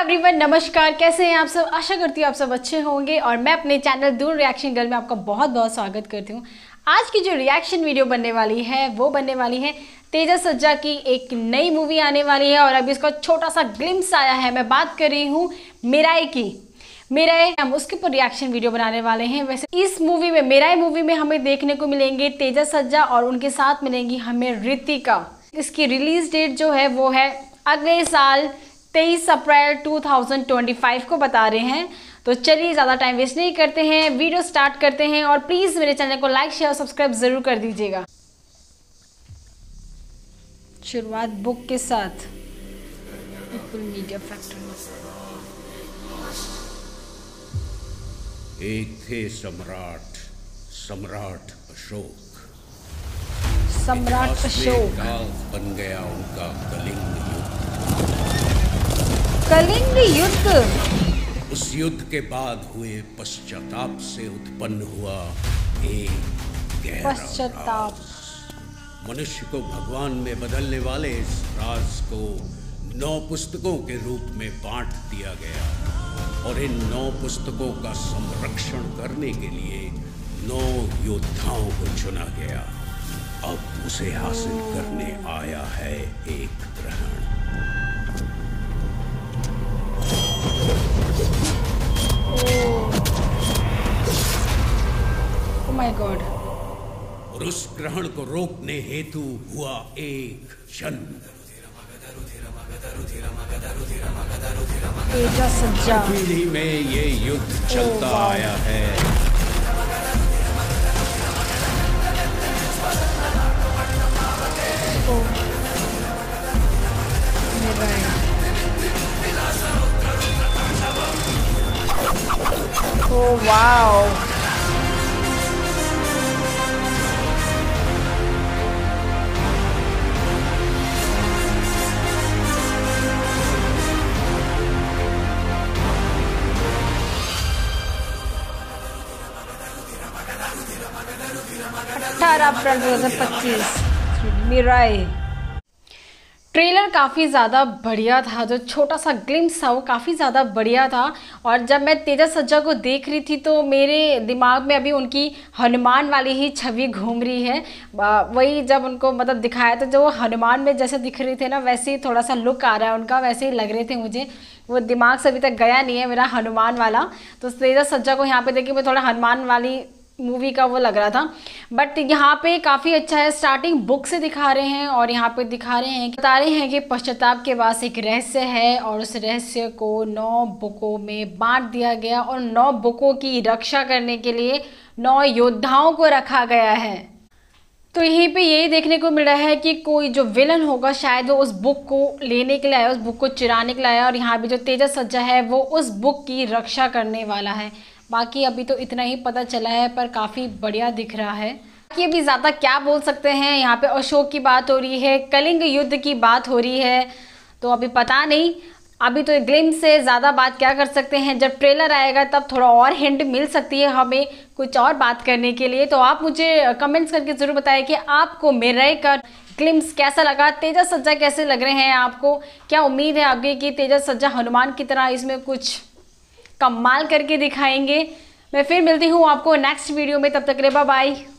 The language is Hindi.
एवरीवन, नमस्कार। कैसे हैं आप सब? आशा करती हूँ आप सब अच्छे होंगे और मैं अपने चैनल दूर रिएक्शन गर्ल में आपका बहुत बहुत स्वागत करती हूँ। आज की जो रिएक्शन वीडियो बनने वाली है वो बनने वाली है तेजस सज्जा की एक नई मूवी आने वाली है और अभी इसका छोटा सा ग्लिम्स आया है। मैं बात कर रही हूँ मिराई की। मिराई, हम उसके ऊपर रिएक्शन वीडियो बनाने वाले हैं। वैसे इस मूवी में, मिराई मूवी में हमें देखने को मिलेंगे तेजस सज्जा और उनके साथ मिलेंगी हमें रितिका। इसकी रिलीज डेट जो है वो है अगले साल 23 अप्रैल 2025 को बता रहे हैं। तो चलिए ज़्यादा टाइम वेस्ट नहीं करते हैं, वीडियो स्टार्ट करते हैं और प्लीज़ मेरे चैनल को लाइक शेयर और सब्सक्राइब ज़रूर कर दीजिएगा। शुरुआत बुक के साथ मीडिया फैक्ट्री। एक थे सम्राट, सम्राट अशोक। सम्राट अशोक बन गया उनका कलिंग युद्ध। कलिंग युद्ध। उस युद्ध के बाद हुए पश्चाताप से उत्पन्न हुआ एक गहरा पश्चाताप। राज। मनुष्य को भगवान में बदलने वाले इस राज को 9 पुस्तकों के रूप में बांट दिया गया और इन 9 पुस्तकों का संरक्षण करने के लिए 9 योद्धाओं को चुना गया। अब उसे हासिल करने आया है एक ग्रहण। Oh my God। और उस ग्रहण को रोकने हेतु हुआ एक जन्म। तेजस सज्जा पीढ़ी में ये युद्ध चलता आया है। Oh wow। April 2025 Mirai. Trailer काफ़ी ज़्यादा बढ़िया था, जो छोटा सा ग्लिम्स था वो काफ़ी ज़्यादा बढ़िया था। और जब मैं तेजस सज्जा को देख रही थी तो मेरे दिमाग में अभी उनकी हनुमान वाली ही छवि घूम रही है। वही जब उनको मतलब दिखाया तो जो वो हनुमान में जैसे दिख रहे थे ना, वैसे ही थोड़ा सा लुक आ रहा है उनका, वैसे ही लग रहे थे मुझे। वो दिमाग से अभी तक गया नहीं है मेरा हनुमान वाला। तो तेजस सज्जा को यहाँ पे देखिए मैं थोड़ा हनुमान वाली मूवी का वो लग रहा था। बट यहाँ पे काफ़ी अच्छा है। स्टार्टिंग बुक से दिखा रहे हैं और यहाँ पे दिखा रहे हैं, बता रहे हैं कि पश्चाताप के पास एक रहस्य है और उस रहस्य को 9 बुकों में बांट दिया गया और 9 बुकों की रक्षा करने के लिए 9 योद्धाओं को रखा गया है। तो यहीं पे यही देखने को मिल रहा है कि कोई जो विलन होगा शायद वो उस बुक को लेने के लिए आया, उस बुक को चुराने के लिए आया और यहाँ पे जो तेजस सज्जा है वो उस बुक की रक्षा करने वाला है। बाकी अभी तो इतना ही पता चला है पर काफ़ी बढ़िया दिख रहा है। बाकी अभी ज़्यादा क्या बोल सकते हैं। यहाँ पे अशोक की बात हो रही है, कलिंग युद्ध की बात हो रही है, तो अभी पता नहीं। अभी तो ग्लिम्स से ज़्यादा बात क्या कर सकते हैं। जब ट्रेलर आएगा तब थोड़ा और हिंट मिल सकती है हमें कुछ और बात करने के लिए। तो आप मुझे कमेंट्स करके ज़रूर बताएं कि आपको मिराई का ग्लिम्स कैसा लगा, तेजस सज्जा कैसे लग रहे हैं आपको। क्या उम्मीद है आपकी कि तेजस सज्जा हनुमान की तरह इसमें कुछ कमाल करके दिखाएंगे। मैं फिर मिलती हूँ आपको नेक्स्ट वीडियो में, तब तक के लिए बाय बाय।